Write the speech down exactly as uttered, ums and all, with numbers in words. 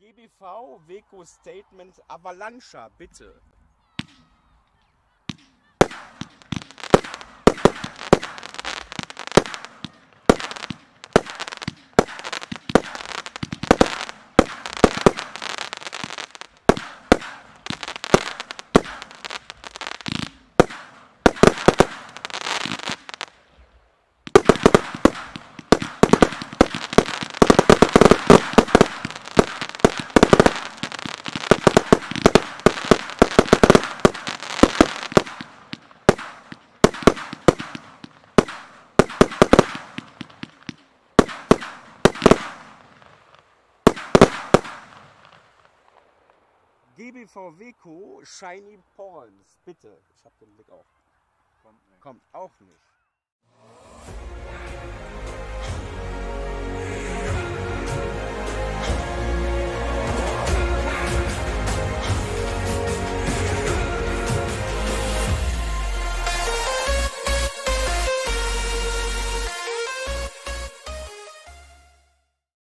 G B V Weco Statement Avalancha, bitte. G B V Weco Shiny Pawns, bitte. Ich hab den Blick auch. Kommt nicht. Kommt auch nicht.